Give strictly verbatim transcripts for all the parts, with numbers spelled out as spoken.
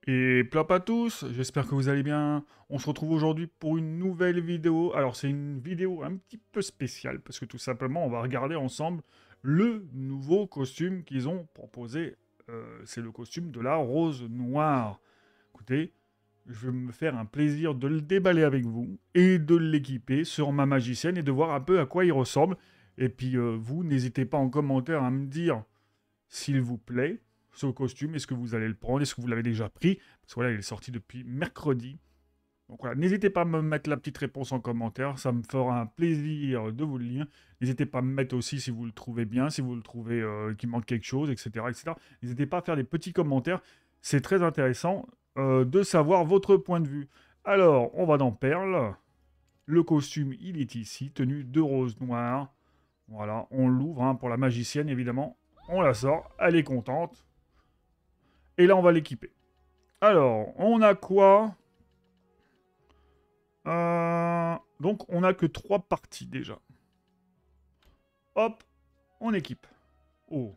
Et plop à tous, j'espère que vous allez bien. On se retrouve aujourd'hui pour une nouvelle vidéo. Alors c'est une vidéo un petit peu spéciale parce que tout simplement on va regarder ensemble le nouveau costume qu'ils ont proposé. Euh, c'est le costume de la rose noire. Écoutez, je vais me faire un plaisir de le déballer avec vous et de l'équiper sur ma magicienne et de voir un peu à quoi il ressemble. Et puis euh, vous, n'hésitez pas en commentaire à me dire s'il vous plaît, ce costume, est-ce que vous allez le prendre? Est-ce que vous l'avez déjà pris? Parce que voilà, il est sorti depuis mercredi. Donc voilà, n'hésitez pas à me mettre la petite réponse en commentaire, ça me fera un plaisir de vous le lire. N'hésitez pas à me mettre aussi si vous le trouvez bien, si vous le trouvez euh, qu'il manque quelque chose, et cetera, et cetera. N'hésitez pas à faire des petits commentaires, c'est très intéressant euh, de savoir votre point de vue. Alors, on va dans Perle. Le costume, il est ici, tenue de rose noire. Voilà, on l'ouvre hein, pour la magicienne, évidemment. On la sort, elle est contente. Et là, on va l'équiper. Alors, on a quoi euh, Donc, on a que trois parties déjà. Hop, on équipe. Oh.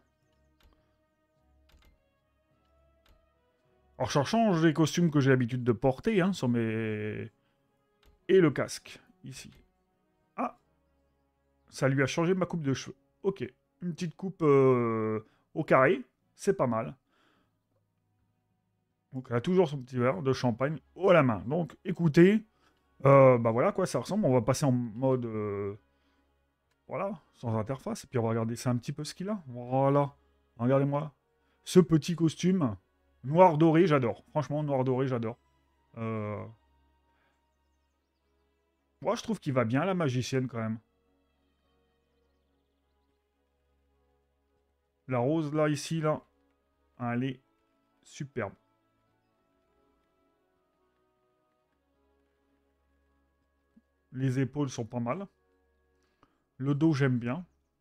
Alors, je change les costumes que j'ai l'habitude de porter hein, sur mes... Et le casque, ici. Ah, ça lui a changé ma coupe de cheveux. Ok, une petite coupe euh, au carré, c'est pas mal. Donc, elle a toujours son petit verre de champagne haut à la main. Donc, écoutez, euh, bah voilà à quoi ça ressemble. On va passer en mode... euh, Voilà, sans interface. Et puis on va regarder ça un petit peu ce qu'il a. Voilà. Regardez-moi. Ce petit costume. Noir doré, j'adore. Franchement, noir doré, j'adore. Euh... Moi, je trouve qu'il va bien, la magicienne, quand même. La rose, là, ici, là. Elle est superbe. Les épaules sont pas mal. Le dos, j'aime bien.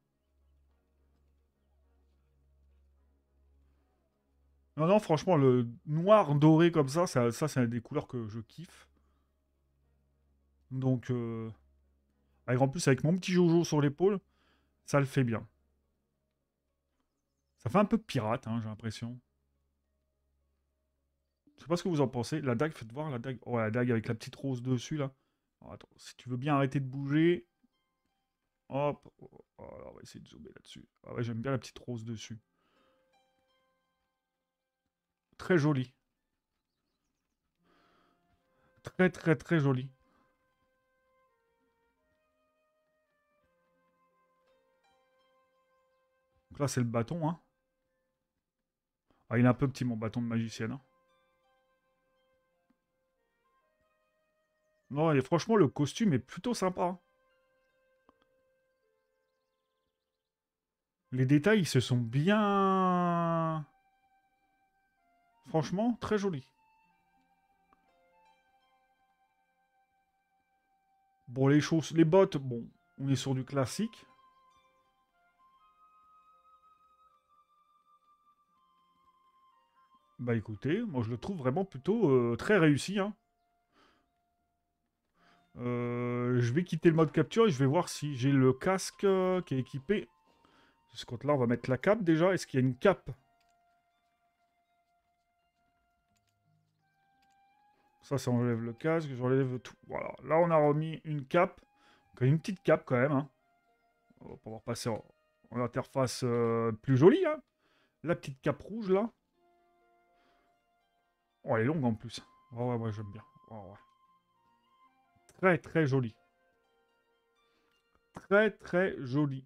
Non, non, franchement, le noir doré comme ça, ça, ça c'est des couleurs que je kiffe. Donc, euh... avec, en plus, avec mon petit Jojo sur l'épaule, ça le fait bien. Ça fait un peu pirate, hein, j'ai l'impression. Je sais pas ce que vous en pensez. La dague, faites voir la dague. Oh, la dague avec la petite rose dessus, là. Alors, attends, si tu veux bien arrêter de bouger. Hop. Oh, alors, on va essayer de zoomer là-dessus. Ah ouais, j'aime bien la petite rose dessus. Très jolie. Très, très, très jolie. Donc là, c'est le bâton, hein. Ah, il est un peu petit, mon bâton de magicienne. Hein. Non, et franchement, le costume est plutôt sympa. Hein. Les détails, ils se sont bien... Franchement, très jolis. Bon, les choses... Les bottes, bon, on est sur du classique. Bah écoutez, moi je le trouve vraiment plutôt euh, très réussi. Hein. Euh, je vais quitter le mode capture et je vais voir si j'ai le casque euh, qui est équipé. De ce côté-là, on va mettre la cape déjà. Est-ce qu'il y a une cape? Ça, ça enlève le casque, j'enlève tout. Voilà, là on a remis une cape. Donc, une petite cape quand même. Hein. On va pouvoir passer en, en interface euh, plus jolie. Hein. La petite cape rouge là. Oh, elle est longue en plus. Ouais, ouais, ouais, j'aime bien. Ouais, ouais. Très, très jolie. Très, très jolie.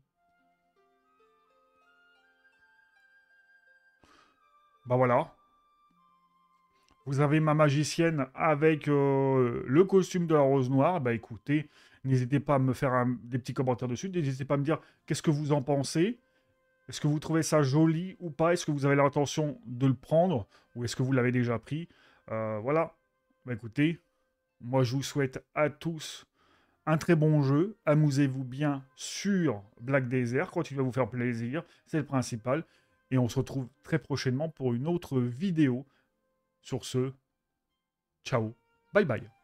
Bah voilà. Vous avez ma magicienne avec euh, le costume de la rose noire. Bah écoutez, n'hésitez pas à me faire un- des petits commentaires dessus. N'hésitez pas à me dire qu'est-ce que vous en pensez. Est-ce que vous trouvez ça joli ou pas? Est-ce que vous avez l'intention de le prendre? Ou est-ce que vous l'avez déjà pris? Euh, Voilà. Bah écoutez, moi je vous souhaite à tous un très bon jeu. Amusez-vous bien sur Black Desert. Continuez à vous faire plaisir. C'est le principal. Et on se retrouve très prochainement pour une autre vidéo. Sur ce, ciao, bye bye.